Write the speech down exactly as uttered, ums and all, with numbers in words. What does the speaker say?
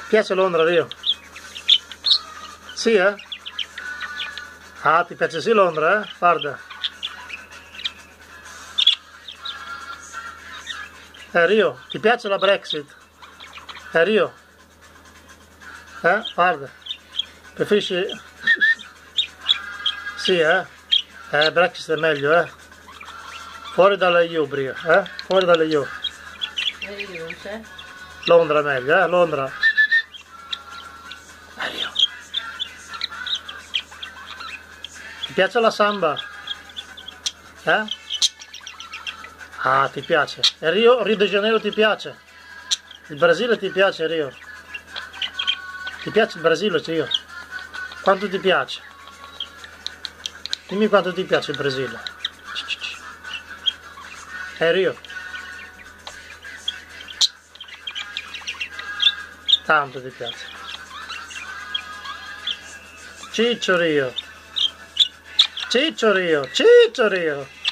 Piace Londra, Rio? Sì, eh? Ah, ti piace sì Londra, eh? Guarda. Eh, Rio, ti piace la Brexit? Eh, Rio? Eh, guarda. Preferisci... Sì, eh? Eh, Brexit è meglio, eh? Fuori dalle E U, Brio, eh? Fuori dalle E U. E U non c'è? Londra è meglio, eh? Londra. Eh, Rio. Ti piace la samba? Eh? Ah, ti piace. E Rio, Rio de Janeiro ti piace? Il Brasile ti piace, Rio? Ti piace il Brasile, Rio? Quanto ti piace? Dimmi quanto ti piace il Brasile. Eh, Rio? Tanto ti piace. Ciccio Rio. Ciccio Rio. Ciccio Rio.